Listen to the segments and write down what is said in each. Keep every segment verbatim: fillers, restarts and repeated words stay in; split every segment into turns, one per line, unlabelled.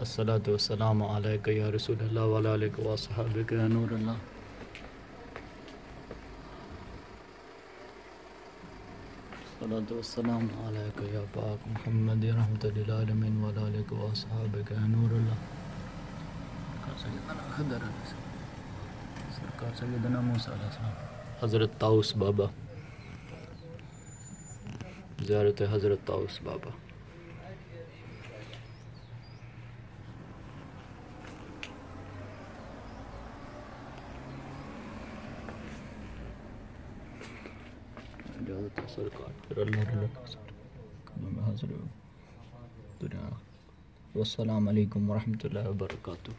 Esselatu vesselamu aleyke ya Resulallah ve ala aleyke ve ashabike ya Nurullah. Esselatu vesselamu aleyke ya Pak Muhammed ya rahmetel lil alemin ve ala aleyke ve ashabike ya Nurullah. Sarkar Sayyidina Musa aleyhisselam. Hazret Taus Baba. Ziyaret-i Hazret Taus Baba. इजाज़त है सरकार फिर अल्लाह अल्लाह कलम हाजिर हो दुनिया वस्सलाम अलैकुम व रहमतुल्लाहि व बरकातुहू.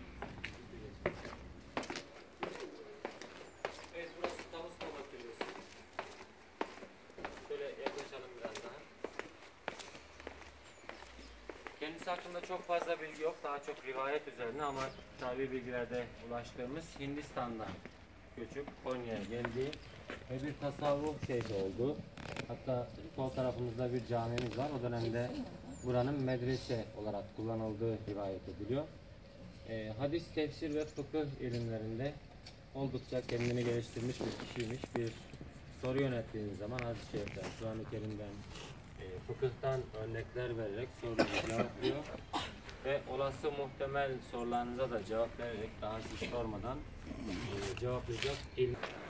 Kendisi hakkında çok fazla bilgi yok, daha çok rivayet üzerine ama tabi bilgilerde ulaştığımız Hindistan'dan göçüp Konya'ya geldiği ve bir tasavvuf şeyhi oldu. Hatta sol tarafımızda bir camimiz var. O dönemde buranın medrese olarak kullanıldığı rivayet ediliyor. E, hadis, tefsir ve fıkıh ilimlerinde oldukça kendini geliştirmiş bir kişiymiş. Bir soru yönettiğiniz zaman hadis-i şeriften, Kur'an-ı Kerim'den, e, fıkıhtan örnekler vererek soruları cevaplıyor. Ve olası muhtemel sorularınıza da cevap vererek daha siz sormadan e, cevaplayacak ilim.